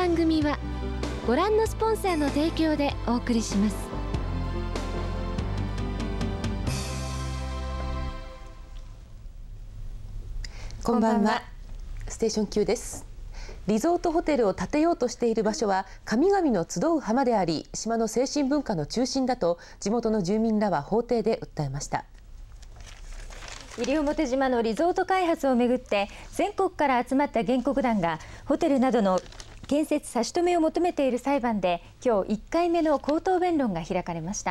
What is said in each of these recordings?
番組はご覧のスポンサーの提供でお送りします。 こんばんは。ステーション9です。リゾートホテルを建てようとしている場所は神々の集う浜であり、島の精神文化の中心だと地元の住民らは法廷で訴えました。 西表島のリゾート開発をめぐって全国から集まった原告団がホテルなどの建設差し止めを求めている裁判で今日1回目の口頭弁論が開かれました。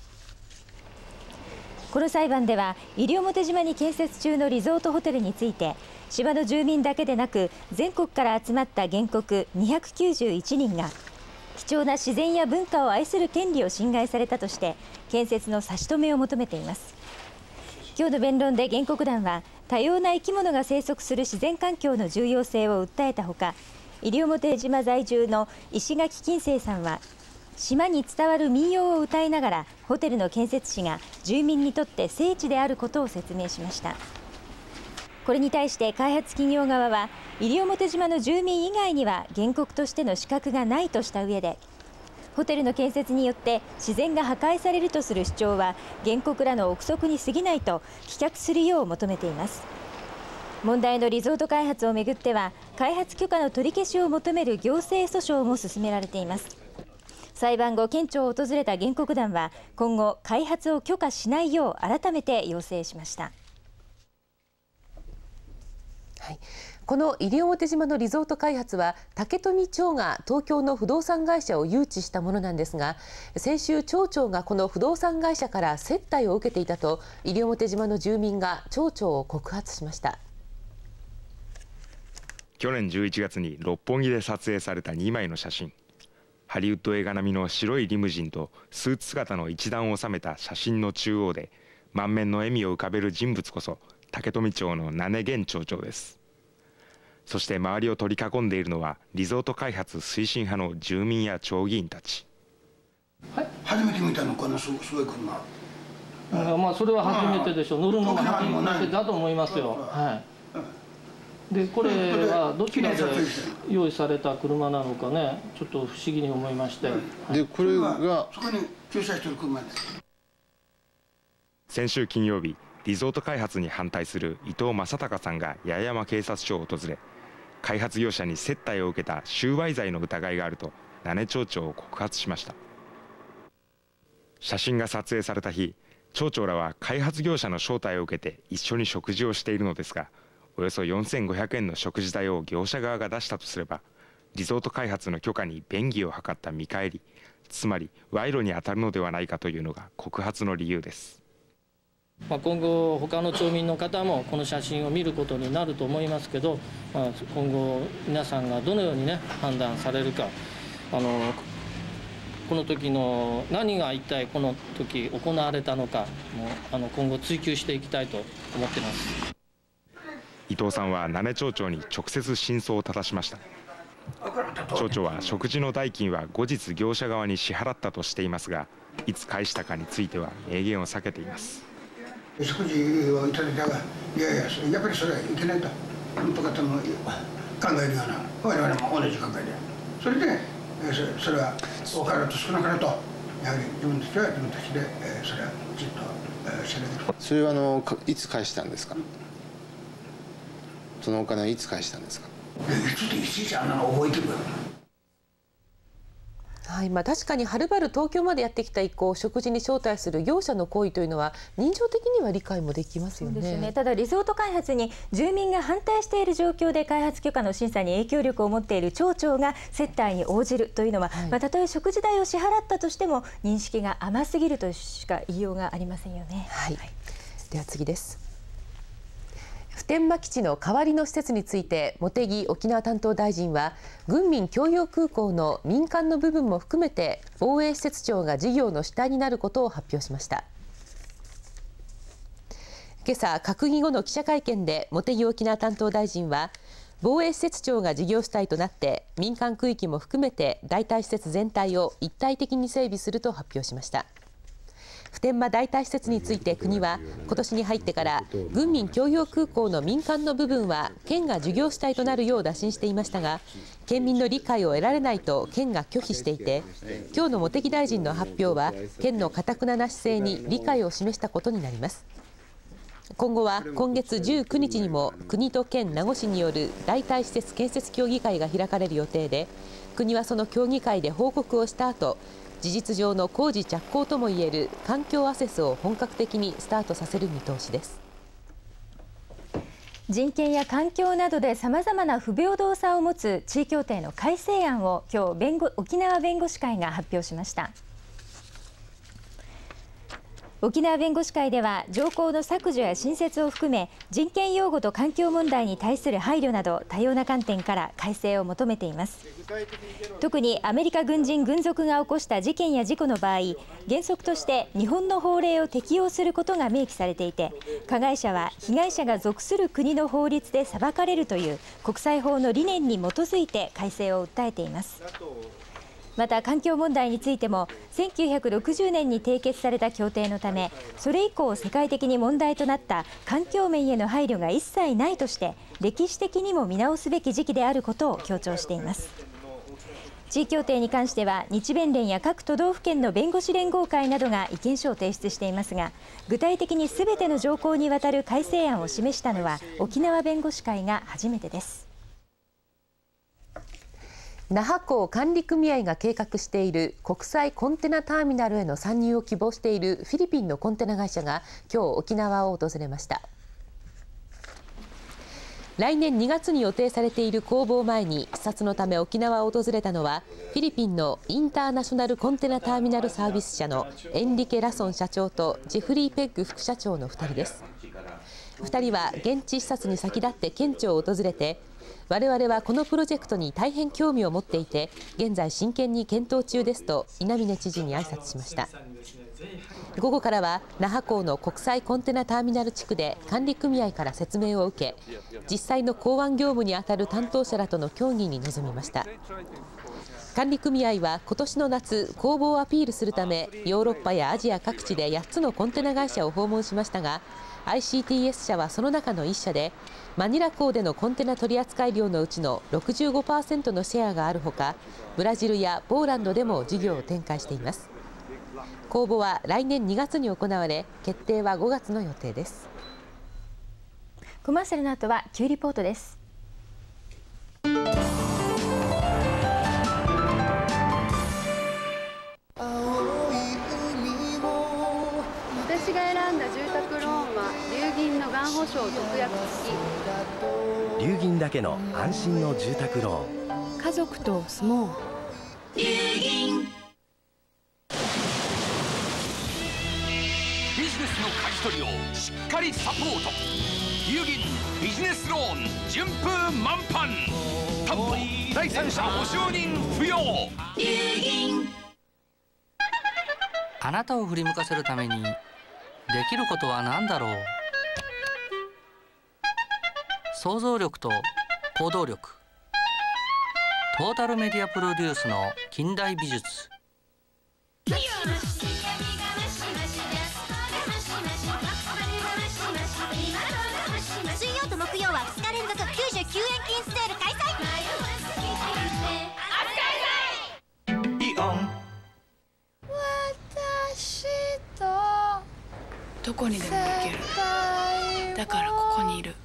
この裁判では西表島に建設中のリゾートホテルについて島の住民だけでなく全国から集まった原告291人が貴重な自然や文化を愛する権利を侵害されたとして建設の差し止めを求めています。今日の弁論で原告団は多様な生き物が生息する自然環境の重要性を訴えたほか、西表島在住の石垣金星さんは島に伝わる民謡を歌いながらホテルの建設地が住民にとって聖地であることを説明しました。これに対して開発企業側は西表島の住民以外には原告としての資格がないとした上で、ホテルの建設によって自然が破壊されるとする主張は原告らの憶測に過ぎないと棄却するよう求めています。問題のリゾート開発をめぐっては開発許可の取り消しを求める行政訴訟も進められています。裁判後、県庁を訪れた原告団は今後開発を許可しないよう改めて要請しました。 はい、この西表島のリゾート開発は竹富町が東京の不動産会社を誘致したものなんですが、先週町長がこの不動産会社から接待を受けていたと西表島の住民が町長を告発しました。 去年11月に六本木で撮影された2枚の写真。ハリウッド映画並みの白いリムジンとスーツ姿の一団を収めた写真の中央で満面の笑みを浮かべる人物こそ竹富町の名根源町長です。そして周りを取り囲んでいるのはリゾート開発推進派の住民や町議員たち。 はい、初めて見たのこんなすごい車。 まあそれは初めてでしょう。乗るのが初めてだと思いますよ。はい。でこれはどちらで用意された車なのかね、ちょっと不思議に思いまして。 でこれがそこに駐車している車です。 先週金曜日、リゾート開発に反対する伊藤正隆さんが八重山警察署を訪れ、開発業者に接待を受けた収賄罪の疑いがあると名根町長を告発しました。写真が撮影された日、町長らは開発業者の招待を受けて一緒に食事をしているのですが、およそ4500円の食事代を業者側が出したとすれば、リゾート開発の許可に便宜を図った見返り、つまり賄賂に当たるのではないかというのが告発の理由です。 今後他の町民の方もこの写真を見ることになると思いますけど、今後皆さんがどのようにね判断されるか、この時の何が一体この時行われたのかも今後追及していきたいと思っています。 伊藤さんは名根町長に直接真相を正しました。町長は食事の代金は後日業者側に支払ったとしていますが、いつ返したかについては明言を避けています。 食事をいただいたが、いやいや、やっぱりそれはいけないと、本当方も考えるような、我々も同じ考えで、それで、それは多かろうと少なかろうと、やはり自分たちは自分たちで、それはきちっと知られる。 それはいつ返したんですか。そのお金はいつ返したんですか。 いちいちあんなの覚えてるから。 はい、確かにはるばる東京までやってきた以降、食事に招待する業者の行為というのは人情的には理解もできますよね。 そうですね。ただリゾート開発に住民が反対している状況で開発許可の審査に影響力を持っている町長が接待に応じるというのは、たとえ食事代を支払ったとしても認識が甘すぎるとしか言いようがありませんよね。 はい、では次です。普天間基地の代わりの施設について茂木沖縄担当大臣は、軍民共用空港の民間の部分も含めて防衛施設庁が事業の主体になることを発表しました。今朝閣議後の記者会見で茂木沖縄担当大臣は、防衛施設庁が事業主体となって民間区域も含めて代替施設全体を一体的に整備すると発表しました。 普天間代替施設について国は今年に入ってから軍民共用空港の民間の部分は県が事業主体となるよう打診していましたが、県民の理解を得られないと県が拒否していて、今日の茂木大臣の発表は県の頑なな姿勢に理解を示したことになります。今後は今月19日にも国と県名護市による代替施設建設協議会が開かれる予定で、国はその協議会で報告をした後、事実上の工事着工ともいえる環境アセスを本格的にスタートさせる見通しです。 人権や環境などでさまざまな不平等さを持つ地位協定の改正案を今日沖縄弁護士会が発表しました。沖縄弁護士会では条項の削除や新設を含め人権擁護と環境問題に対する配慮など多様な観点から改正を求めています。特にアメリカ軍人軍属が起こした事件や事故の場合、原則として日本の法令を適用することが明記されていて、加害者は被害者が属する国の法律で裁かれるという国際法の理念に基づいて改正を訴えています。また環境問題についても1960年に締結された協定のため、それ以降世界的に問題となった環境面への配慮が一切ないとして、歴史的にも見直すべき時期であることを強調しています。地位協定に関しては日弁連や各都道府県の弁護士連合会などが意見書を提出していますが、具体的にすべての条項にわたる改正案を示したのは沖縄弁護士会が初めてです。 那覇港管理組合が計画している国際コンテナターミナルへの参入を希望しているフィリピンのコンテナ会社が今日沖縄を訪れました。来年2月に予定されている公募を前に視察のため沖縄を訪れたのは、フィリピンのインターナショナルコンテナターミナルサービス社のエンリケ・ラソン社長とジェフリー・ペッグ副社長の2人です。2人は現地視察に先立って県庁を訪れて、我々はこのプロジェクトに大変興味を持っていて、現在真剣に検討中ですと稲峰知事に挨拶しました。午後からは那覇港の国際コンテナターミナル地区で管理組合から説明を受け、実際の港湾業務に当たる担当者らとの協議に臨みました。管理組合は今年の夏、公募をアピールするためヨーロッパやアジア各地で8つのコンテナ会社を訪問しましたが、 ICTS 社はその中の1社で、マニラ港でのコンテナ取扱量のうちの 65% のシェアがあるほか、ブラジルやポーランドでも事業を展開しています。公募は来年2月に行われ、決定は5月の予定です。 コマーシャルの後は Q リポートです。 私が選んだ住宅ローンは龍銀の元保証特約付き。 龍銀だけの安心の住宅ローン。 家族と住もう。龍銀。 ビジネスの舵取りをしっかりサポート。龍銀ビジネスローン順風満帆。担保第三者保証人不要。龍銀。 あなたを振り向かせるためにできることは何だろう。想像力と行動力。トータルメディアプロデュースの近代美術。 水曜と木曜は2日連続99円均セール開催。 イオン。 私とどこにでも行ける。だからここにいる。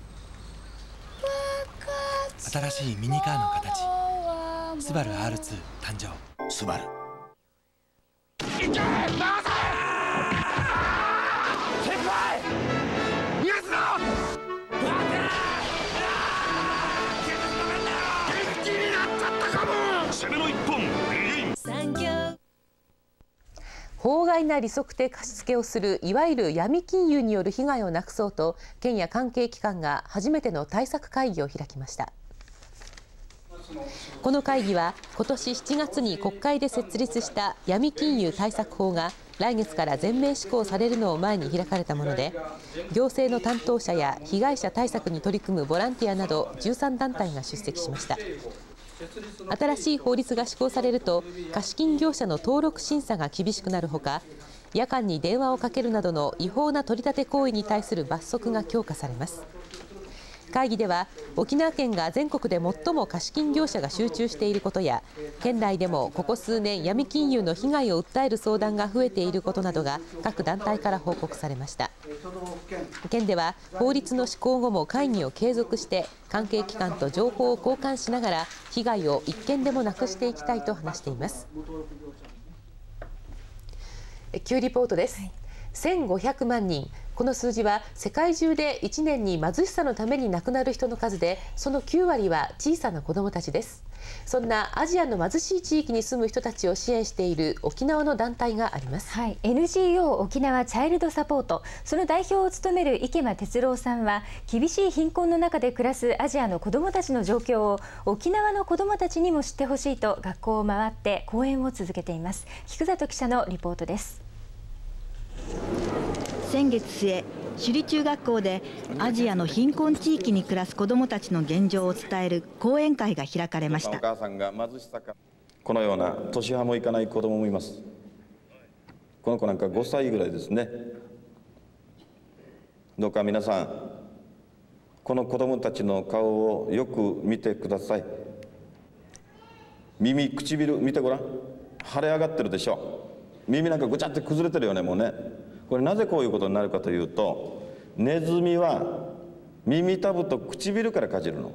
新しいミニカーの形、スバル R2 誕生。 スバル。 行け！なぜ！先輩！逃がすな！元気になっちゃったかも！ 攻めの一本。 法外な利息で貸し付けをするいわゆる闇金融による被害をなくそうと、県や関係機関が初めての対策会議を開きました。この会議は今年7月に国会で設立した闇金融対策法が来月から全面施行されるのを前に開かれたもので、行政の担当者や被害者対策に取り組むボランティアなど13団体が出席しました。新しい法律が施行されると貸金業者の登録審査が厳しくなるほか、 夜間に電話をかけるなどの違法な取り立て行為に対する罰則が強化されます。会議では沖縄県が全国で最も貸金業者が集中していることや、県内でもここ数年闇金融の被害を訴える相談が増えていることなどが各団体から報告されました。県では法律の施行後も会議を継続して関係機関と情報を交換しながら被害を一件でもなくしていきたいと話しています。Qリポートです。1500万人、この数字は世界中で1年に貧しさのために亡くなる人の数で、その9割は小さな子どもたちです。そんなアジアの貧しい地域に住む人たちを支援している沖縄の団体があります。 NGO 沖縄チャイルドサポート、その代表を務める池間哲郎さんは、厳しい貧困の中で暮らすアジアの子どもたちの状況を沖縄の子どもたちにも知ってほしいと学校を回って講演を続けています。菊里記者のリポートです。 先月末、首里中学校でアジアの貧困地域に暮らす子どもたちの現状を伝える講演会が開かれました。 お母さんが貧しさか、このような年派もいかない子どももいます。この子なんか5歳ぐらいですね。どうか皆さん、この子どもたちの顔をよく見てください。耳、唇見てごらん。腫れ上がってるでしょ。耳なんかぐちゃって崩れてるよね、もうね。これなぜこういうことになるかというと、ネズミは耳たぶと唇からかじるの。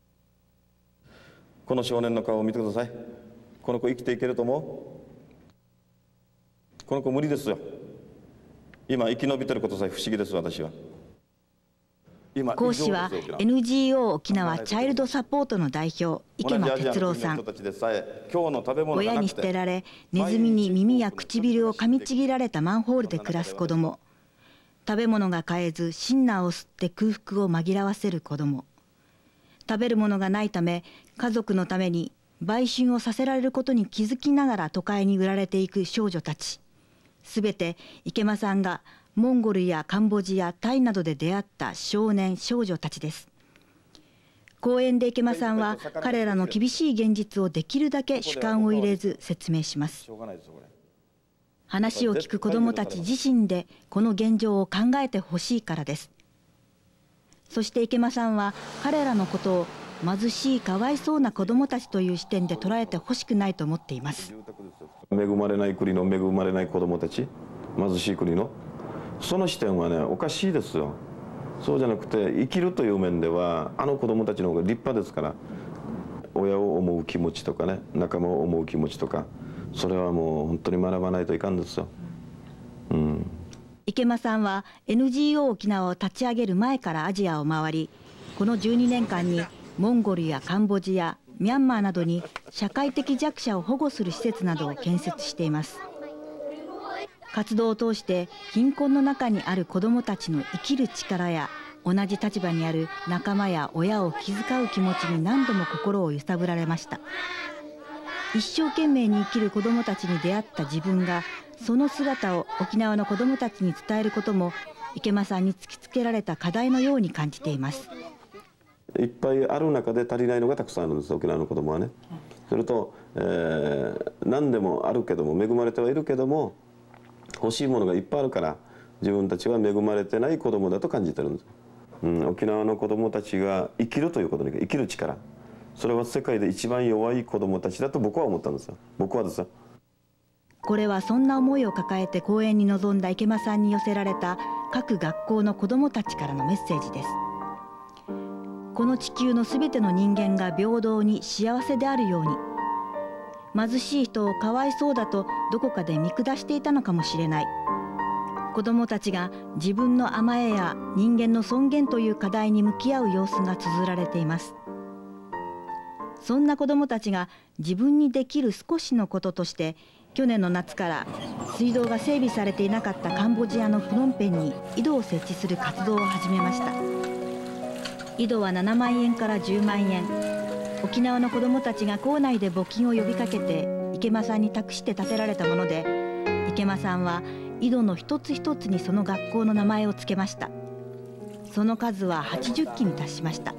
この少年の顔を見てください。この子生きていけると思う？この子無理ですよ。今生き延びてることさえ不思議です、私は。 講師は NGO 沖縄チャイルドサポートの代表池間哲郎さん。親に捨てられ、ネズミに耳や唇を噛みちぎられたマンホールで暮らす子ども、食べ物が買えずシンナーを吸って空腹を紛らわせる子ども、食べるものがないため家族のために売春をさせられることに気づきながら都会に売られていく少女たち、すべて池間さんがモンゴルやカンボジア、タイなどで出会った少年少女たちです。講演で池間さんは彼らの厳しい現実をできるだけ主観を入れず説明します。話を聞く子どもたち自身でこの現状を考えてほしいからです。そして池間さんは彼らのことを貧しいかわいそうな子どもたちという視点で捉えてほしくないと思っています。 恵まれない国の恵まれない子どもたち、貧しい国のその視点はね、おかしいですよ。そうじゃなくて、生きるという面ではあの子どもたちの方が立派ですから、親を思う気持ちとかね、仲間を思う気持ちとか、それはもう本当に学ばないといかんですよ。 池間さんは NGO 沖縄を立ち上げる前からアジアを回り、この12年間にモンゴルやカンボジア、ミャンマーなどに社会的弱者を保護する施設などを建設しています。活動を通して貧困の中にある子どもたちの生きる力や、同じ立場にある仲間や親を気遣う気持ちに何度も心を揺さぶられました。一生懸命に生きる子どもたちに出会った自分が、その姿を沖縄の子どもたちに伝えることも池間さんに突きつけられた課題のように感じています。 いっぱいある中で足りないのがたくさんあるんです、沖縄の子どもはね。それと、何でもあるけども、恵まれてはいるけども、欲しいものがいっぱいあるから自分たちは恵まれてない子どもだと感じてるんです。沖縄の子どもたちが生きるということに、生きる力、それは世界で一番弱い子どもたちだと僕は思ったんですよ。僕はですよ。 これはそんな思いを抱えて講演に臨んだ池間さんに寄せられた各学校の子どもたちからのメッセージです。この地球のすべての人間が平等に幸せであるように、貧しい人をかわいそうだとどこかで見下していたのかもしれない。子どもたちが自分の甘えや人間の尊厳という課題に向き合う様子が綴られています。そんな子どもたちが自分にできる少しのこととして、去年の夏から水道が整備されていなかったカンボジアのプノンペンに井戸を設置する活動を始めました。井戸は7万円から10万円。沖縄の子どもたちが校内で募金を呼びかけて池間さんに託して建てられたもので、池間さんは井戸の一つ一つにその学校の名前を付けました。その数は80基に達しました。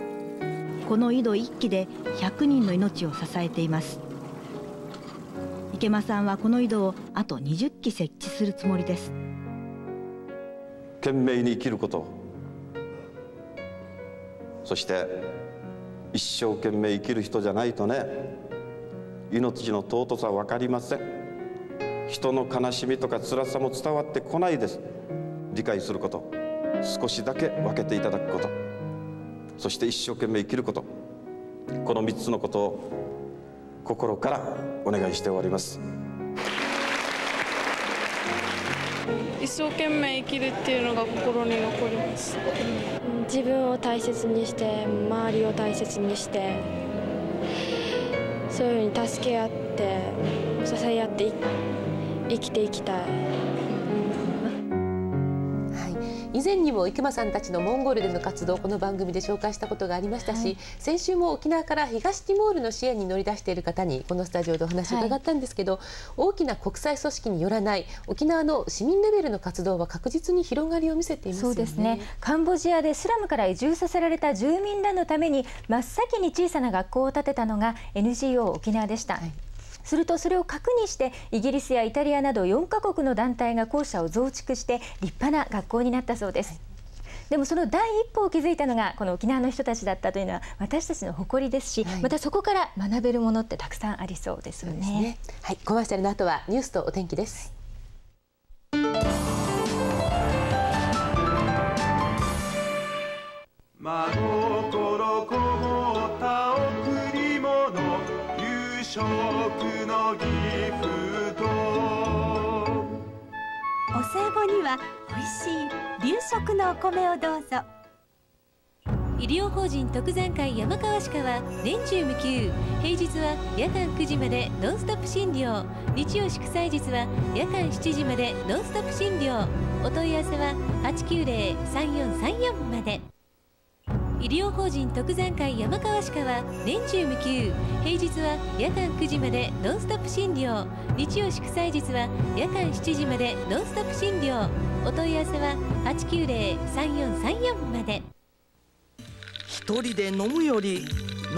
この井戸1基で100人の命を支えています。 池間さんはこの井戸をあと20基設置するつもりです。 懸命に生きること、そして一生懸命生きる人じゃないとね、命の尊さは分かりません。人の悲しみとか辛さも伝わってこないです。理解すること、少しだけ分けていただくこと、そして一生懸命生きること、この3つのことを心からお願いしております。 一生懸命生きるっていうのが心に残ります。 自分を大切にして、周りを大切にして、そういうふうに助け合って支え合って生きていきたい。 以前にも池間さんたちのモンゴルでの活動をこの番組で紹介したことがありましたし、先週も沖縄から東ティモールの支援に乗り出している方にこのスタジオでお話を伺ったんですけど、大きな国際組織によらない沖縄の市民レベルの活動は確実に広がりを見せていますよね。 そうですね。カンボジアでスラムから移住させられた住民らのために真っ先に小さな学校を建てたのが NGO 沖縄でした。するとそれを核にしてイギリスやイタリアなど4カ国の団体が校舎を増築して立派な学校になったそうです。でもその第一歩を築いたのがこの沖縄の人たちだったというのは私たちの誇りですし、またそこから学べるものってたくさんありそうですよね。 はい、コマーシャルの後はニュースとお天気です。 真心こもった贈り物、夕食のギフト。 お歳暮にはおいしい流食のお米をどうぞ。 医療法人徳山会山川歯科は年中無休、平日は夜間9時までノンストップ診療、日曜祝祭日は夜間7時までノンストップ診療。お問い合わせは 890-3434 まで。医療法人徳山会山川歯科は年中無休、平日は夜間9時までノンストップ診療、日曜祝祭日は夜間7時までノンストップ診療。お問い合わせは 890-3434 まで。 一人で飲むよりけんち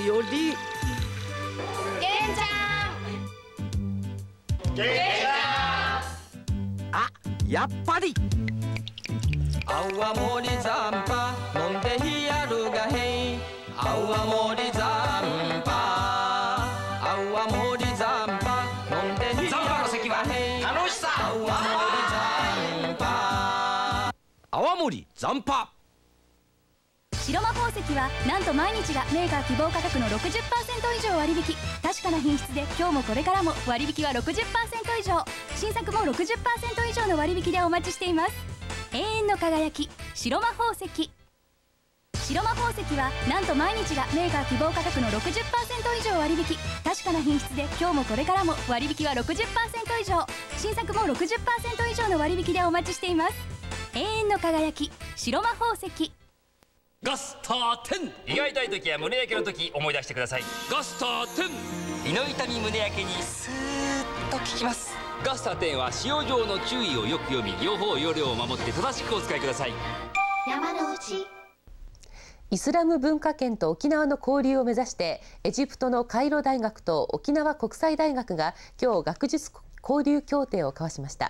ゃんあ、やっぱり泡盛残波飲んでひやるがへい。泡盛残波、泡盛残波飲んでひやるがへい。楽しさ泡盛残波、泡盛残波。 白間宝石はなんと毎日がメーカー希望価格の 60% 以上割引。確かな品質で今日もこれからも割引は 60% 以上。新作も 60% 以上の割引でお待ちしています。永遠の輝き白間宝石。白間宝石はなんと毎日がメーカー希望価格の 60% 以上割引。確かな品質で今日もこれからも割引は 60% 以上。新作も 60% 以上の割引でお待ちしています。永遠の輝き白間宝石。 ガスター10、胃が痛い時や胸焼けの時思い出してください。ガスター10、胃の痛み胸焼けにスーッと効きます。ガスター10は使用上の注意をよく読み、両方容量を守って正しくお使いください。 山の内イスラム文化圏と沖縄の交流を目指してエジプトのカイロ大学と沖縄国際大学が今日学術交流協定を交わしました。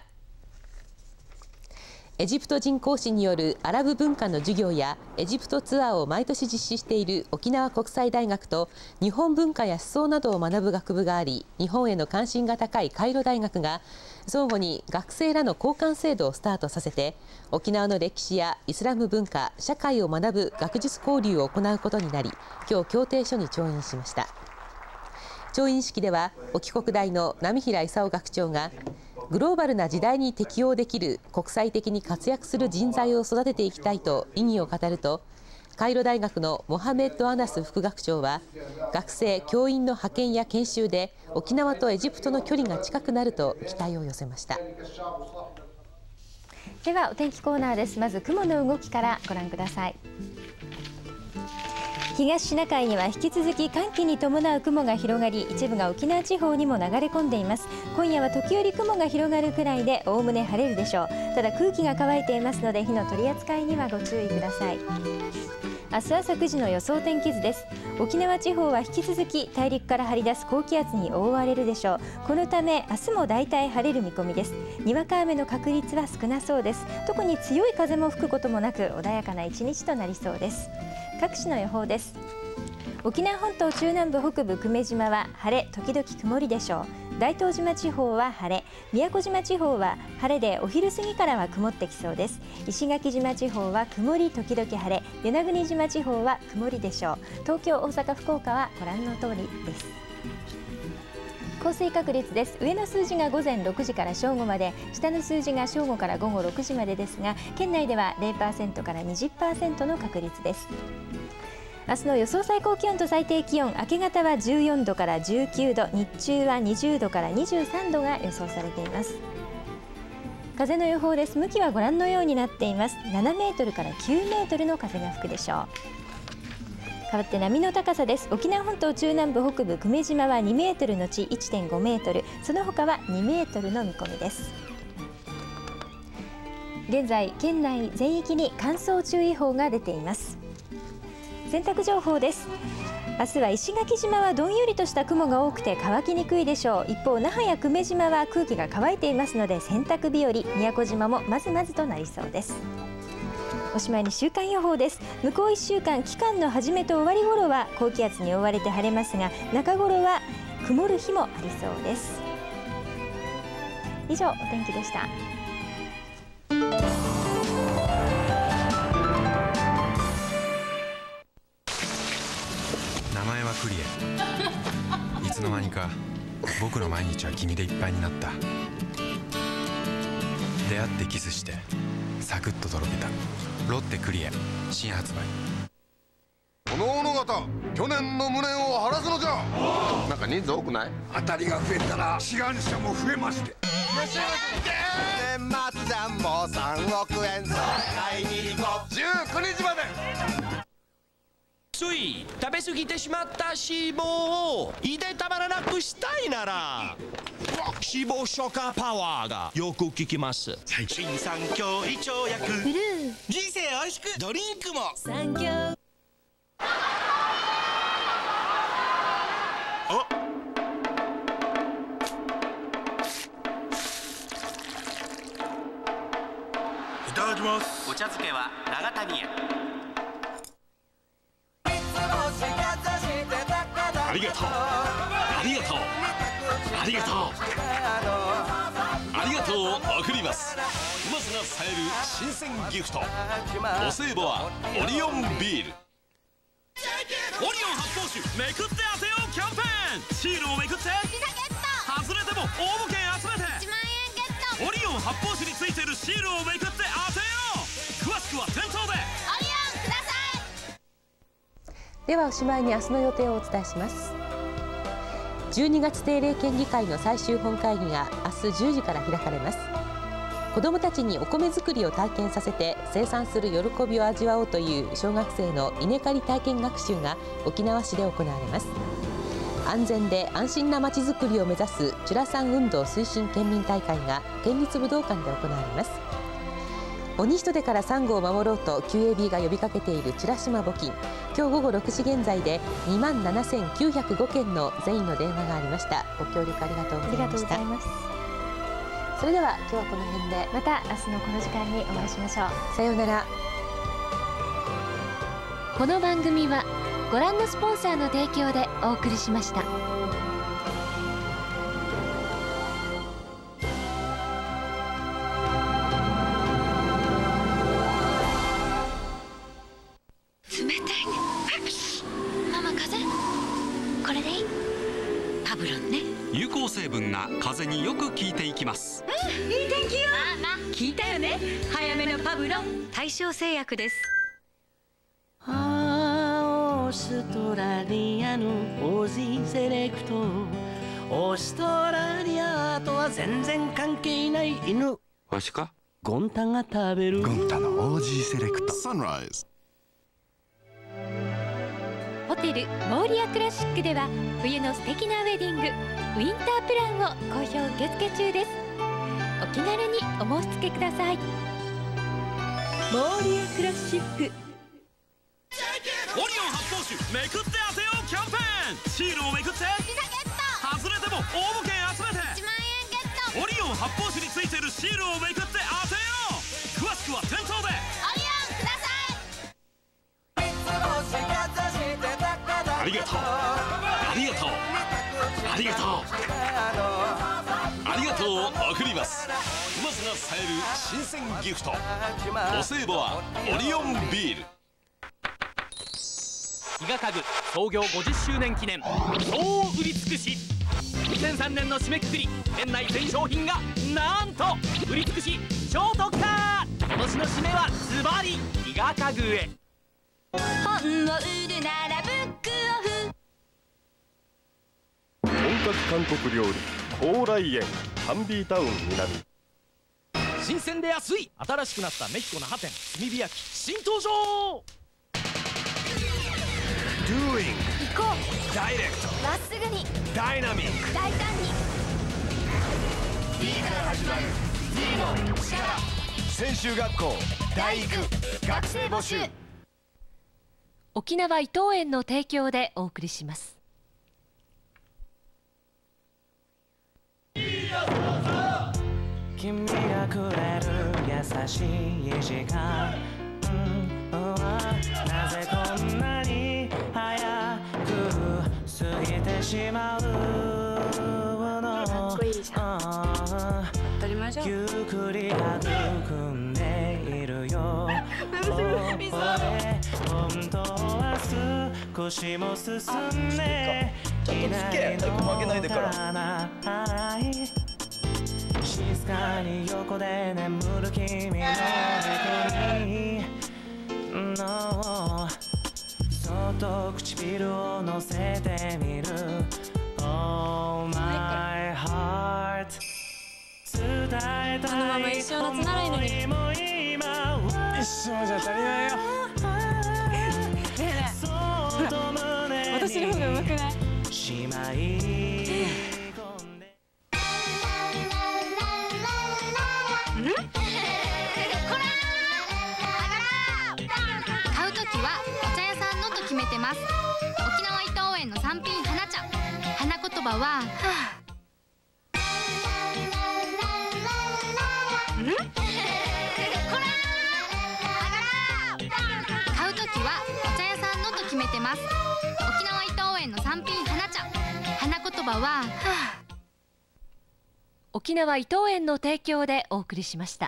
エジプト人講師によるアラブ文化の授業やエジプトツアーを毎年実施している沖縄国際大学と日本文化や思想などを学ぶ学部があり、日本への関心が高いカイロ大学が相互に学生らの交換制度をスタートさせて、沖縄の歴史やイスラム文化、社会を学ぶ学術交流を行うことになり、今日協定書に調印しました。調印式では沖国大の浪平勲学長がグローバルな時代に適応できる国際的に活躍する人材を育てていきたいと意義を語ると、カイロ大学のモハメッド・アナス副学長は学生・教員の派遣や研修で沖縄とエジプトの距離が近くなると期待を寄せました。 ではお天気コーナーです。まず雲の動きからご覧ください。 東シナ海には引き続き寒気に伴う雲が広がり、一部が沖縄地方にも流れ込んでいます。今夜は時折雲が広がるくらいでおおむね晴れるでしょう。ただ空気が乾いていますので火の取り扱いにはご注意ください。明日朝9時の予想天気図です。沖縄地方は引き続き大陸から張り出す高気圧に覆われるでしょう。このため明日も大体晴れる見込みです。にわか雨の確率は少なそうです。特に強い風も吹くこともなく穏やかな一日となりそうです。各地の予報です。沖縄本島中南部北部久米島は晴れ時々曇りでしょう。大東島地方は晴れ、宮古島地方は晴れでお昼過ぎからは曇ってきそうです。石垣島地方は曇り時々晴れ、与那国島地方は曇りでしょう。東京、大阪、福岡はご覧の通りです。降水確率です。上の数字が午前6時から正午まで、下の数字が正午から午後6時までですが、県内では 0% から 20% の確率です。明日の予想最高気温と最低気温、明け方は14度から19度、日中は20度から23度が予想されています。風の予報です。向きはご覧のようになっています。7メートルから9メートルの風が吹くでしょう。変わって波の高さです。沖縄本島中南部北部久米島は2メートルのち 1.5 メートル、その他は2メートルの見込みです。現在県内全域に乾燥注意報が出ています。洗濯情報です。明日は石垣島はどんよりとした雲が多くて乾きにくいでしょう。一方、那覇や久米島は空気が乾いていますので洗濯日和、宮古島もまずまずとなりそうです。おしまいに週間予報です。向こう1週間、期間の始めと終わり頃は高気圧に覆われて晴れますが、中頃は曇る日もありそうです。以上、お天気でした。 名前はクリエ。いつの間にか僕の毎日は君でいっぱいになった。出会ってキスしてサクッととろけたロッテクリエ新発売。 この物語、去年の無念を晴らすのじゃ。なんか人数多くない？ 当たりが増えたら志願者も増えまして。 年末ジャンボ3億円買いに行こう。19日まで。 つい食べ過ぎてしまった脂肪を胃でたまらなくしたいなら脂肪消化パワーがよく効きます。新三協胃腸薬ブルー、人生おいしくドリンクも三協。 いただきます。 お茶漬けは長谷屋。 ありがとう、ありがとう、ありがとう、ありがとうを送ります。うまさが冴える新鮮ギフト、お歳暮はオリオンビール。オリオン発泡酒めくって当てようキャンペーン。シールをめくって外れても応募券集めて1万円ゲット。オリオン発泡酒についてるシールをめくって当てよう。詳しくは店頭で。オリオンください。 ではおしまいに明日の予定をお伝えします。12月定例県議会の最終本会議が明日10時から開かれます。子どもたちにお米作りを体験させて生産する喜びを味わおうという小学生の稲刈り体験学習が沖縄市で行われます。安全で安心なまちづくりを目指すチュラさん運動推進県民大会が県立武道館で行われます。鬼人からサンゴを守ろうと QAB が呼びかけているチュラ島募金、今日午後6時現在で27,905件の善意の電話がありました。ご協力ありがとうございました。それでは今日はこの辺で、 また明日のこの時間にお会いしましょう。 さようなら。 この番組はご覧のスポンサーの提供でお送りしました。 冷たいね。ママ風邪？これでいい？パブロンね。 有効成分が風邪によく効いていきます。 いい天気よ。ママ聞いたよね。早めのパブロン。大正製薬です。 オーストラリアのオージーセレクト。オーストラリアとは全然関係ない犬。 わしか？ ゴンタが食べる。 ゴンタのオージーセレクト。サンライズ。 ホテルモーリアクラシックでは冬の素敵なウェディングウィンタープランを好評受付中です。お気軽にお申し付けください。モーリアクラシック。 オリオン発泡酒めくって当てようキャンペーン。シールをめくって外れても応募券集めて1万円ゲット。オリオン発泡酒についてるシールをめくって当てよう。詳しくは店頭で。オリオンください。ありがとうありがとうありがとうありがとうを送ります。うまさが冴える新鮮ギフト。お歳暮はオリオンビール。 伊賀家具創業50周年記念総売り尽くし。2003年の締めくくり、店内全商品がなんと売り尽くし超特価。今年の締めはズバリ伊賀家具へ。 本を売るならブックオフ。 本格韓国料理高麗園ハンビータウン南。 新鮮で安い新しくなったメヒコのハ店炭火焼き新登場。 Doing 行こう。 ダイレクトまっすぐにダイナミック大胆に D から始まる D の力。専修学校大育学生募集。 沖縄伊藤園の提供でお送りします。 君がくれる優しい時間、なぜこんなに早く過ぎてしまうの。 かっこいいじゃん。当たり前じゃん。 ゆっくり育んでいるよ。本当は少しも進んでいないのかな。静かに横で眠る君の横にそっと唇を乗せてみる。 Oh my heart 伝えたい。 このまま一生夏習いのに。 一生じゃ足りないよ。 ほら、私の方が上手くない？ しまい買うときはお茶屋さんのと決めてます。沖縄伊藤園の三品花茶。花言葉は買うときはお茶屋さんのと決めてます。沖縄伊藤園の三品花茶。花言葉は沖縄伊藤園の提供でお送りしました。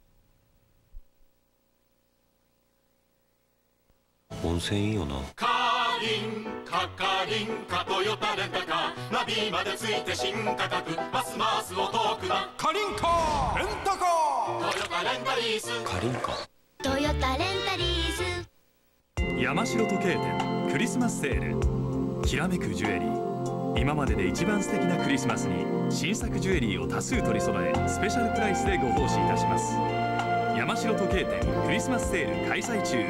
温泉いいよな。 カーリンカカリンカトヨタレンタカーナビまでついて新価格ますますお得だ。 カリンカーレンタカートヨタレンタリース。 カリンカトヨタレンタリース。 山城時計店クリスマスセール。きらめくジュエリー。今までで一番素敵なクリスマスに新作ジュエリーを多数取り揃えスペシャルプライスでご奉仕いたします。山城時計店クリスマスセール開催中。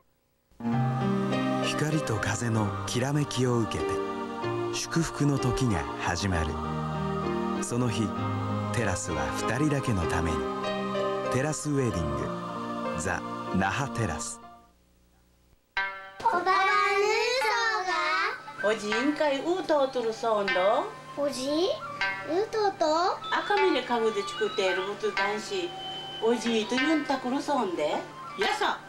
光と風のきらめきを受けて祝福の時が始まる。その日テラスは2人だけのためにテラスウェディングザ・那覇テラス。 おばらぬそがおじんかいうとうとるそうど。おじうとうと赤峰家具で作っているうつ男子おじいと言うんたくるそうで。やさ